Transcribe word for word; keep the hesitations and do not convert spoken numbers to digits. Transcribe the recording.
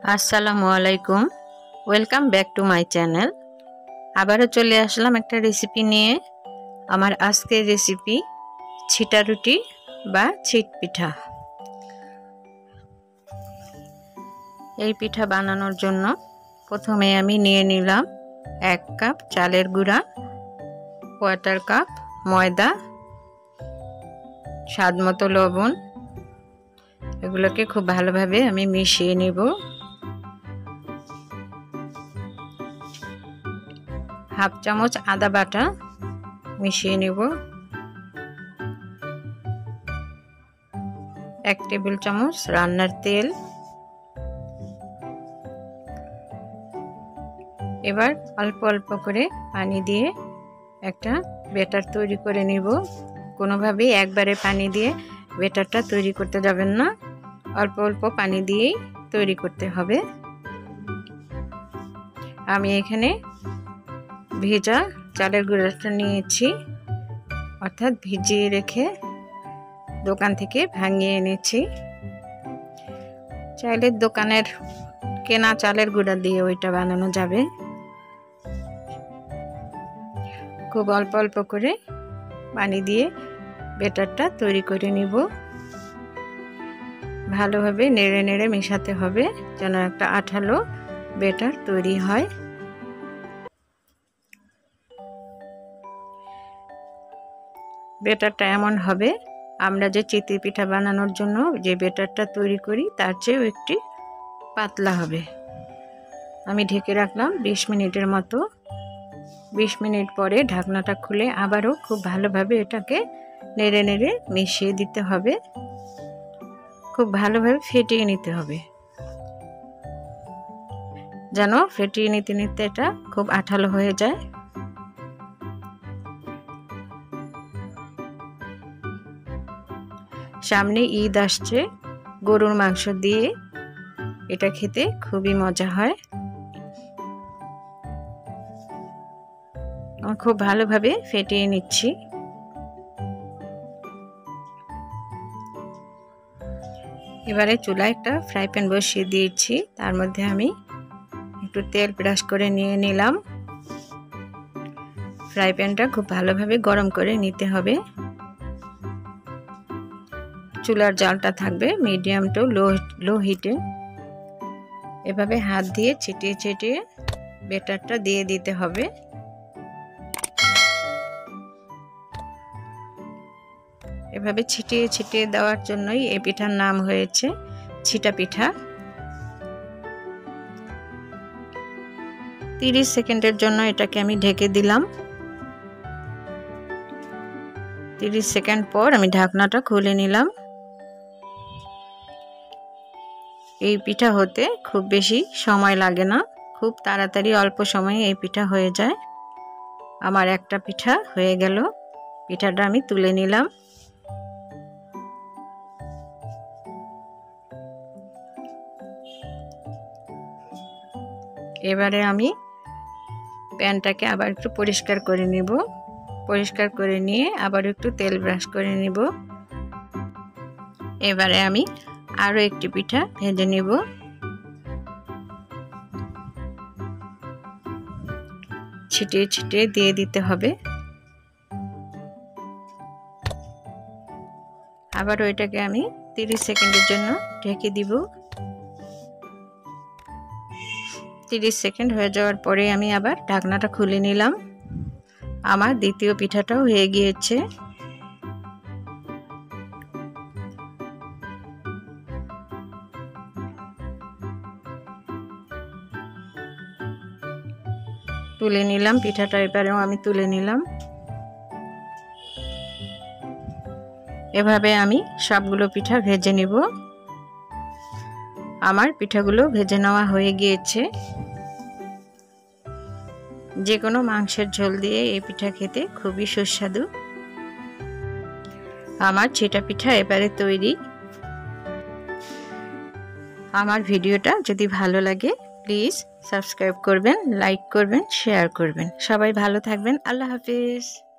আসসালামু আলাইকুম, welcome back to my channel. আবারও চলে আসলাম একটা রেসিপি নিয়ে। আমার আজকের রেসিপি ছিটা রুটি বা ছিট পিঠা। এই পিঠা বানানোর জন্য প্রথমে আমি নিয়ে নিলাম এক কাপ চালের গুঁড়া, কোয়ার্টার কাপ ময়দা, স্বাদ মতো লবণ। এগুলোকে খুব ভালোভাবে আমি মিশিয়ে নেব। হাফ চামচ আদা বাটা মিশিয়ে নেব, এক টেবিল চামচ রান্নার তেল। এবার অল্প অল্প করে পানি দিয়ে একটা ব্যাটার তৈরি করে নেব। কোনোভাবেই একবারে পানি দিয়ে ব্যাটারটা তৈরি করতে যাবেন না, অল্প অল্প পানি দিয়েই তৈরি করতে হবে। আমি এখানে ভেজা চালের গুঁড়াটা নিয়েছি, অর্থাৎ ভিজিয়ে রেখে দোকান থেকে ভাঙিয়ে এনেছি। চাইলের দোকানের কেনা চালের গুঁড়া দিয়ে ওইটা বানানো যাবে। খুব অল্প অল্প করে পানি দিয়ে ব্যাটারটা তৈরি করে নিব। ভালোভাবে নেড়ে নেড়ে মেশাতে হবে যেন একটা আঠালো ব্যাটার তৈরি হয়। ব্যাটারটা এমন হবে, আমরা যে চিতই পিঠা বানানোর জন্য যে ব্যাটারটা তৈরি করি তার চেয়েও একটি পাতলা হবে। আমি ঢেকে রাখলাম বিশ মিনিটের মতো। বিশ মিনিট পরে ঢাকনাটা খুলে আবারও খুব ভালোভাবে এটাকে নেড়ে নেড়ে মিশিয়ে দিতে হবে। খুব ভালোভাবে ফেটিয়ে নিতে হবে, যেন ফেটিয়ে নিতে নিতে এটা খুব আঠালো হয়ে যায়। সামনে ঈদ আসছে, গরুর মাংস দিয়ে এটা খেতে খুবই মজা হয়। খুব ভালোভাবে ফেটিয়ে নিচ্ছি। এবারে চুলায় একটা ফ্রাই প্যান বসিয়ে দিয়েছি, তার মধ্যে আমি একটু তেল ব্রাশ করে নিয়ে নিলাম। ফ্রাই প্যানটা খুব ভালোভাবে গরম করে নিতে হবে। চুলার জালটা থাকবে মিডিয়াম টু লো লো হিটে। এভাবে হাত দিয়ে ছিটিয়ে ছিটিয়ে ব্যাটারটা দিয়ে দিতে হবে। এভাবে ছিটিয়ে ছিটিয়ে দেওয়ার জন্যই এই পিঠার নাম হয়েছে ছিটা পিঠা। তিরিশ সেকেন্ডের জন্য এটাকে আমি ঢেকে দিলাম। তিরিশ সেকেন্ড পর আমি ঢাকনাটা খুলে নিলাম। এই পিঠা হতে খুব বেশি সময় লাগে না, খুব তাড়াতাড়ি অল্প সময়ে এই পিঠা হয়ে যায়। আমার একটা পিঠা হয়ে গেল, পিঠাটা আমি তুলে নিলাম। এবারে আমি প্যানটাকে আবার একটু পরিষ্কার করে নিব। পরিষ্কার করে নিয়ে আবার একটু তেল ব্রাশ করে নিব। এবারে আমি আরও একটি পিঠা ভেজে নিব। ছিটিয়ে ছিটিয়ে দিয়ে দিতে হবে। আবার ওইটাকে আমি তিরিশ সেকেন্ডের জন্য ঢেকে দিব। তিরিশ সেকেন্ড হয়ে যাওয়ার পরে আমি আবার ঢাকনাটা খুলে নিলাম। আমার দ্বিতীয় পিঠাটাও হয়ে গিয়েছে। তুলে নিলাম পিঠাটা, এবারেও আমি তুলে নিলাম। এভাবে আমি সবগুলো পিঠা ভেজে নিব। আমার পিঠাগুলো ভেজে নেওয়া হয়ে গিয়েছে। যে কোনো মাংসের ঝোল দিয়ে এই পিঠা খেতে খুবই সুস্বাদু। আমার ছিটা পিঠা এবারে তৈরি। আমার ভিডিওটা যদি ভালো লাগে প্লিজ সাবস্ক্রাইব করবেন, লাইক করবেন, শেয়ার করবেন। সবাই ভালো থাকবেন। আল্লাহ হাফেজ।